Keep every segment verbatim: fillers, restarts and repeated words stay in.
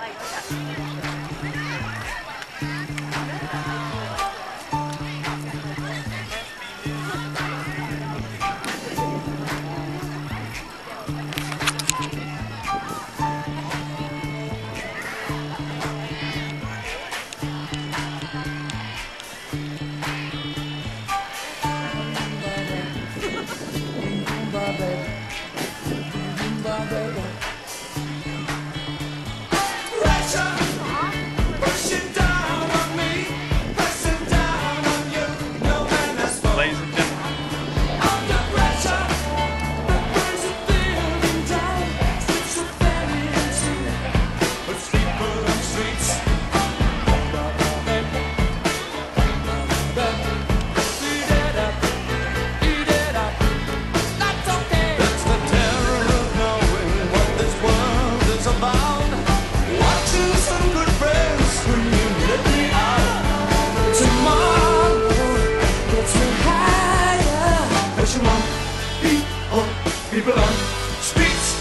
People on streets.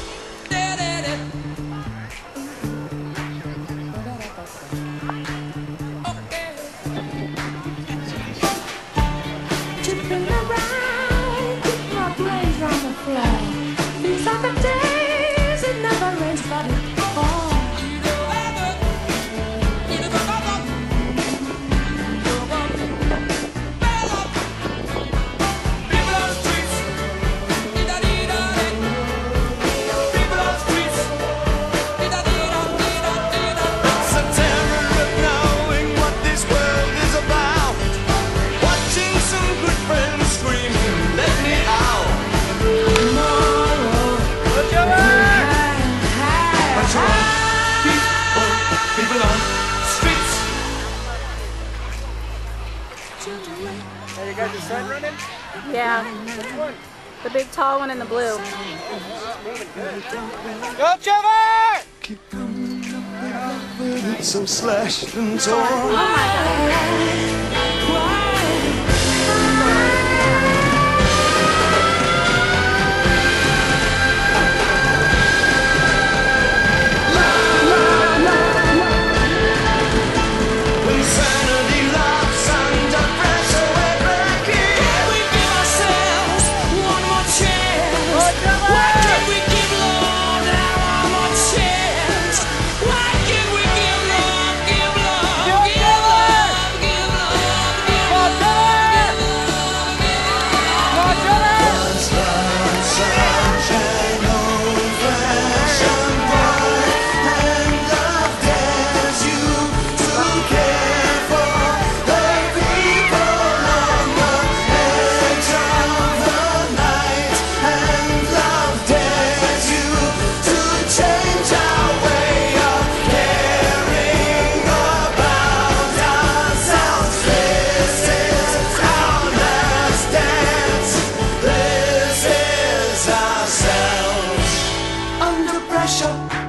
Tripping around, keep my brains on the floor. These are the days it never rains, but it falls. Are you guys' son running? Yeah. Which one? The big tall one in the blue. Go, Trevor! Keep coming up with it, so slashed and torn. Oh my God. Under pressure.